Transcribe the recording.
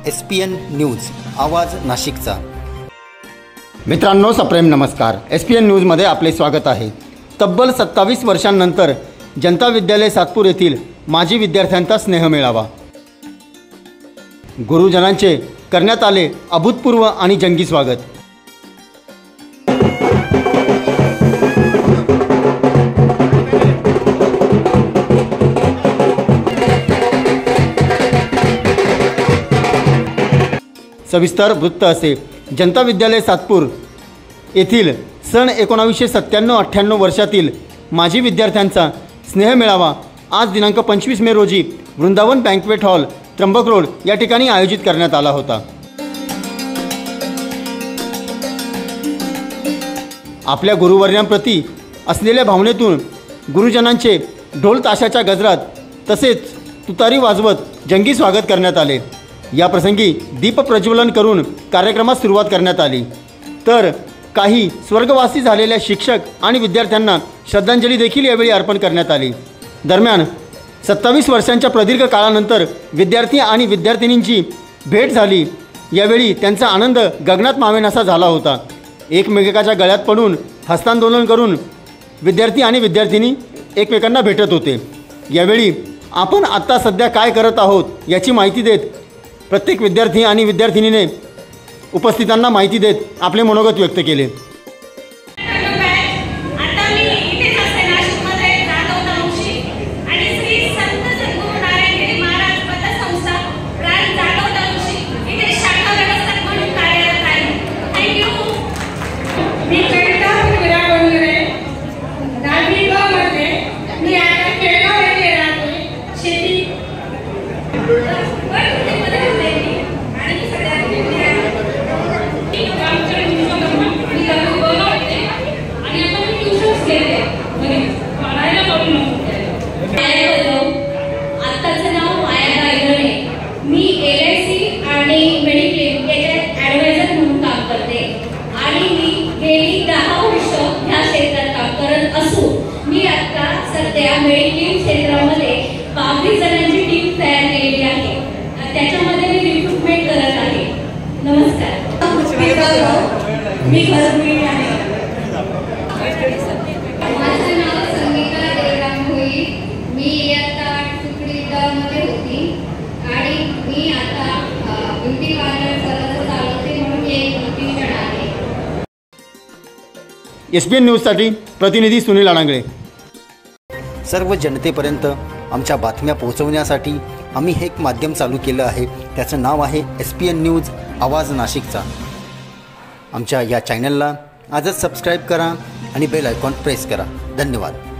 SPN news आवाज नाशिकचा। मित्रांनो सप्रेम नमस्कार। SPN न्यूजमध्ये आपले स्वागत आहे। तब्बल 27 वर्षांनंतर जनता विद्यालय सातपूर येथील माजी विद्यार्थ्यांचा स्नेह मेळावा। गुरुजनांचे करण्यात आले अभूतपूर्व आणि जंगी स्वागत। सविस्तर वृत्त असे। जनता विद्यालय सातपूर येथील सन 1997-98 वर्षातील माजी विद्यार्थ्यांचा स्नेह मेळावा आज दिनांक 25 मे रोजी Vrindavan banquet hall Trimbak road या ठिकाणी आयोजित करण्यात आला होता। आपल्या गुरुवर्यांप्रती असलेल्या भावनेतून गुरुजनांचे ढोल ताशाच्या गजरात तसेच तुतारी वाजवत जंगी स्वागत करण्यात आले। या प्रसंगी दीप प्रज्वलन करून कार्यक्रमास सुरुवात करण्यात आली, तर काही स्वर्गवासी झालेल्या शिक्षक आणि विद्यार्थ्यांना श्रद्धांजली देखील यावेळी अर्पण करण्यात आली। दरम्यान 27 वर्षांच्या प्रदीर्घ काळानंतर विद्यार्थी आणि विद्यार्थिनींची भेट झाली। यावेळी त्यांचा आनंद गगनात मावेनासा झाला होता। एकमेकाच्या गळ्यात पडून हस्तांदोलन करून विद्यार्थी आणि विद्यार्थिनी एकमेकांना भेटत होते। यावेळी आपण आत्ता सध्या काय करत आहोत याची माहिती देत प्रत्येक विद्यार्थी आणि विद्यार्थिनीने उपस्थितांना माहिती देत आपले मनोगत व्यक्त केले। मेडिक्लेम क्षेत्रामध्ये 22 जणांची टीम तयार केलेली आहे। त्याच्यामध्ये मी रिक्रुटमेंट करत आहे। नमस्कार, मी घरगुती आहे। माझं नाव संगीता देवराम होई। मी इयत्ता 8 तुकडी मध्ये होती आणि मी आता ब्युटी पार्लर चालवते म्हणून एक ब्युटिशियन आहे। SPN न्यूजसाठी प्रतिनिधी सुनील अडांगळे। सर्व जनतेपर्यंत आमच्या बातम्या पोहोचवण्यासाठी आम्ही हे एक माध्यम चालू केलं आहे। त्याचं नाव आहे SPN न्यूज आवाज नाशिकचा। आमच्या या चॅनलला आजच सबस्क्राईब करा आणि बेल आयकॉन प्रेस करा। धन्यवाद।